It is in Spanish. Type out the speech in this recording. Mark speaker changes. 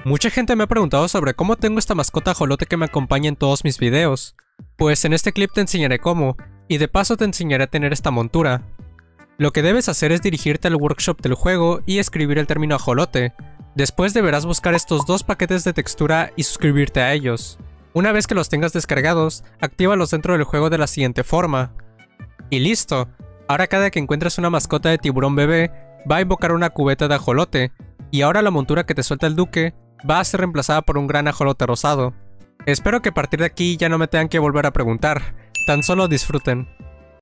Speaker 1: Mucha gente me ha preguntado sobre cómo tengo esta mascota ajolote que me acompaña en todos mis videos. Pues en este clip te enseñaré cómo, y de paso te enseñaré a tener esta montura. Lo que debes hacer es dirigirte al workshop del juego y escribir el término ajolote. Después deberás buscar estos dos paquetes de textura y suscribirte a ellos. Una vez que los tengas descargados, actívalos dentro del juego de la siguiente forma. Y listo. Ahora cada que encuentres una mascota de tiburón bebé, va a invocar una cubeta de ajolote, y ahora la montura que te suelta el duque va a ser reemplazada por un gran ajolote rosado. Espero que a partir de aquí ya no me tengan que volver a preguntar, tan solo disfruten.